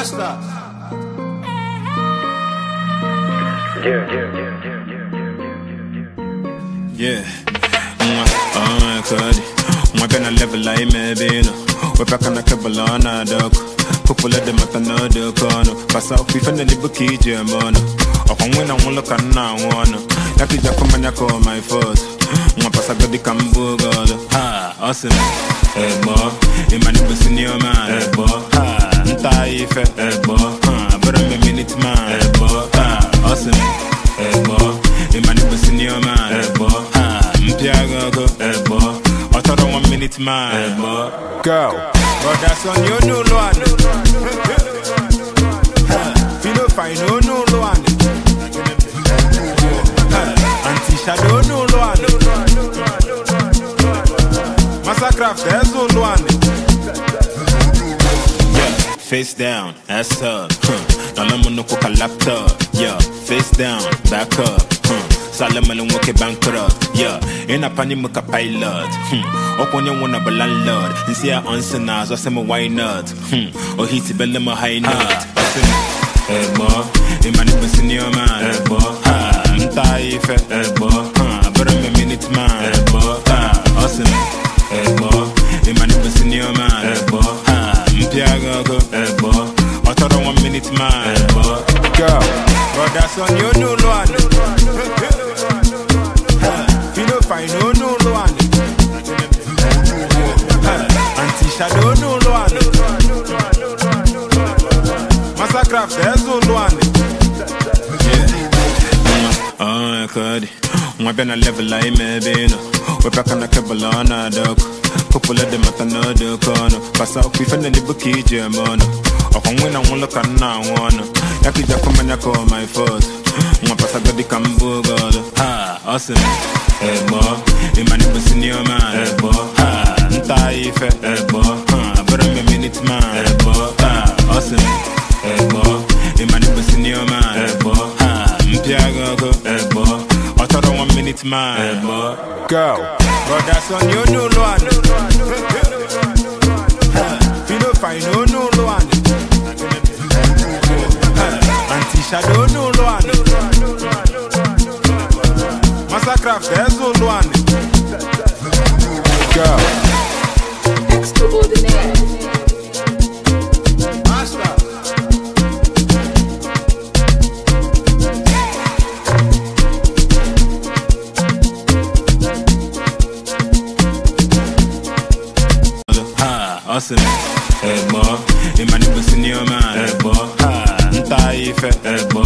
Master. Yeah. Kadi. Mwagana level I maybe no. We're back on the cable on a dog. Couple of them at another corner. Pass out we finally book it, Germano. Upon when I won't look at now one. That is come and call my first. My pass a good cambo god. Ha, awesome. Hey boy, in my neighbor senior man. Hey boy, ha, Ntaife. Hey boy, ha, but I'm a minute man. Hey boy, ha, awesome. Hey boy, in my neighbor senior man. Hey boy, ha, Mpiago. Hey boy, I thought 1 minute man. Hey boy, Go. but that's on you no one. Feel no fine no one. Anti shadow no one. Massacraft there's no one. Yeah, face down, ass up. Now no cook a laptop. Yeah, face down, back up. Salaman and walk a bankrupt. Yeah, in a panic a pilot. Upon you one of a landlord. And see our answer now, so some why not? Or he's a bell a high note. Hey boy, in my neighbor senior man. Hey boy, ha, Ntaife. Hey boy, but I'm a minute man. Hey boy, awesome. Hey boy, in my neighbor senior man. Hey boy, ha, Mpiago. Hey boy, I thought 1 minute man. Hey boy, Go. but that's on you no one. Feel no fine no one. Anti shadow no one. Massacraft there's no one. Yeah. Kadi. Mwabena level I maybe no. We're back on the cable on a dog. Couple of them at another corner. Pass out we finally book it, Germano. Upon when I won't look at now one. Yaki come and call my first. My pass a good cambo god. Ha, awesome. Hey boy, in my neighbor senior man. Hey boy, ha, Ntaife. Hey boy, but I'm a minute man. Hey boy, awesome. Hey boy, in my neighbor senior man. Hey boy, ha, Mpiago. Hey boy, I thought 1 minute man. Hey boy, Go. but that's on you no one. Feel no fine no one. Anti shadow no one. Massacraft there's no one. Go. Extraordinaire. Master. Ha, awesome. Hey boy, in my neighbor senior man. Hey boy, ha, Ntaife. Hey boy.